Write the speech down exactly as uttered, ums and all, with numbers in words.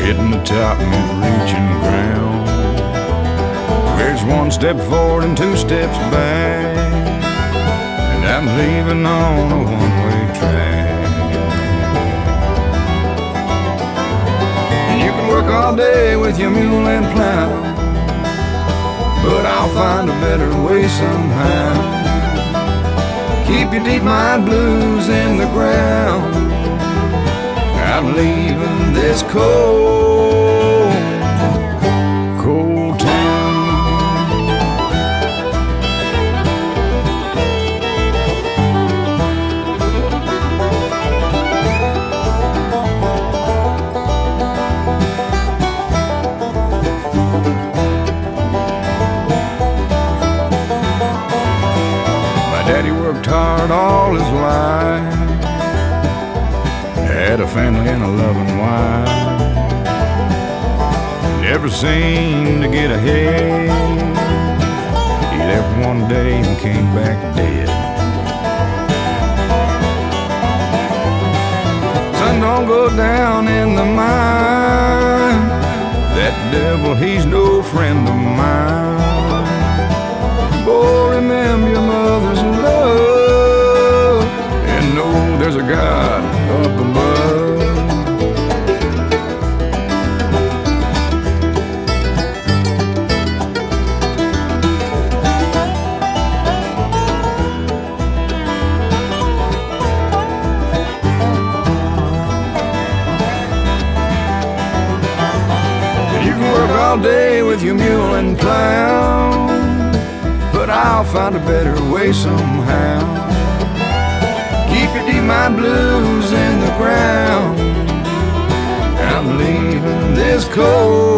hitting the top meant reaching the ground. There's one step forward and two steps back, and I'm leaving on a one-way track. And you can work all day with your mule and plow, but I'll find a better way somehow. Keep your deep mind blues in the ground. I'm leaving this cold, cold town. My daddy worked hard all his life, had a family and a loving wife, never seemed to get ahead. He left one day and came back dead. Son, don't go down in the mine. That devil, he's no friend of mine. Boy, remember your mother's love, and know there's a God up above. You can work all day with your mule and plow, but I'll find a better way somehow. Keep your deep mind blues in the ground. I'm leaving this cold